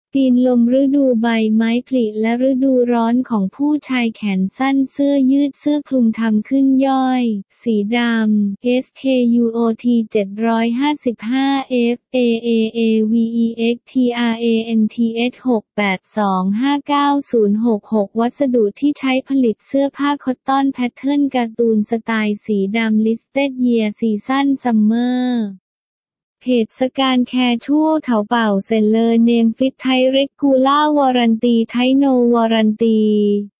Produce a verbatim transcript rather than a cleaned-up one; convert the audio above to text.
ตีนลมฤดูใบไม้ผลิและฤดูร้อนของผู้ชายแขนสั้นเสื้อยืดเสื้อคลุมทำขึ้นย่อยสีดำ เอส เค ยู โอ ที เจ็ดร้อยห้าสิบห้า เอฟ เอ เอ เอ วี อี เอ็กซ์ ที อาร์ เอ เอ็น ที เอช หก แปด สอง ห้า เก้า ศูนย์ หก หก วัสดุที่ใช้ผลิตเสื้อผ้าคอตตอนแพทเทิร์นการ์ตูนสไตล์สีดำ Listed Year Season Summerเพจสการแคชั่วเถาเป่าเซลเลอร์เนมฟิตไทยเรกูล่าวอรันตีไทโนวอรันตี